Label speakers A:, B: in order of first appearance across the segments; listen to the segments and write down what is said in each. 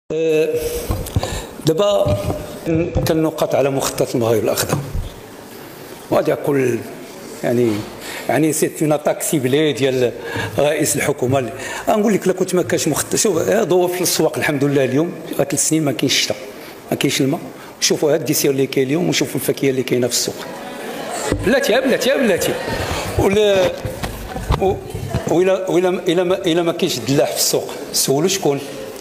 A: دابا كنقاط على مخطط المغرب الاخضر، وهذا كل يعني سيت اون اتاك سيبلي ديال رئيس الحكومه. نقول لك لا كنت ما كانش مخطط. شوف هذا في السواق الحمد لله اليوم 3 سنين ما كاينش الشتاء، ما كاينش الماء. شوفوا هاد الديسير اللي كاين اليوم وشوفوا الفاكهه اللي كاينه في السوق. بلاتي وإلا ما كاينش الدلاح في السوق سولوا شكون؟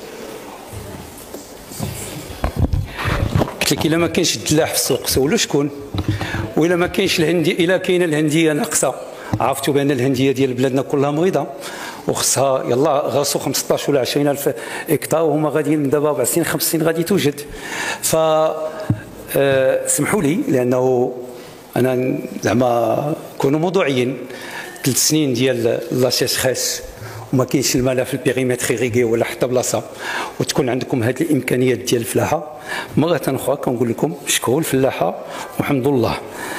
A: قلت لك إلا ما كاينش الدلاح في السوق سولوا شكون؟ وإلا ما كاينش الهندي، إلا كاينه الهنديه ناقصه، عرفتوا بان الهنديه ديال بلادنا كلها مريضه وخصها يلا غرسوا 15 ولا 20 الف هكتار وهما غاديين من دابا 4 سنين 5 سنين غادي توجد. ف سمحوا لي لانه انا زعما كونوا موضوعيين. 3 سنين ديال لا سيسخيس وما كاينش الماء في البيريمتر يريغي ولا حتى بلاصه، وتكون عندكم هذه الامكانيات ديال الفلاحه، مره اخرى كنقول لكم شكروا الفلاحه والحمد لله.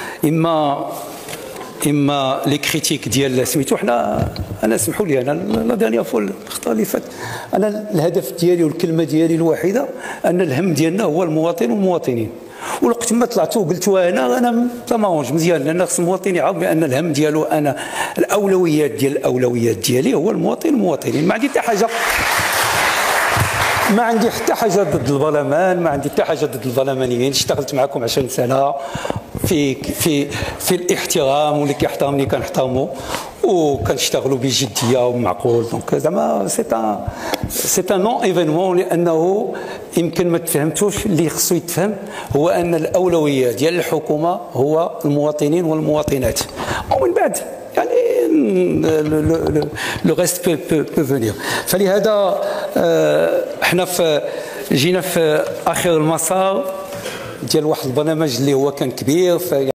A: اما لي كريتيك ديال سميتو انا سمحوا لي، انا لا دانيير فوا الخطا اللي فات، انا الهدف ديالي والكلمه ديالي الوحيده ان الهم ديالنا هو المواطن والمواطنين. والوقت ما طلعت وقلتوا انا تماونج مزيان، لان خص المواطن يعرف بان الهم ديالو انا الاولويات ديالي هو المواطن والمواطنين. ما عندي حتى حاجه ضد البرلمان، ما عندي حتى حاجه ضد البرلمانيين. اشتغلت معكم 20 سنه في الاحترام، واللي كيحترمني كنحترمه وكنشتغلوا بجديه ومعقول. دونك زعما سي ان نون ايفينمون، لانه يمكن ما تفهمتوش. اللي خصو يتفهم هو ان الاولويه ديال الحكومه هو المواطنين والمواطنات، ومن بعد يعني لو ريست بو فونير. فلهذا احنا جينا في اخر المسار ديال واحد البرنامج اللي هو كان كبير.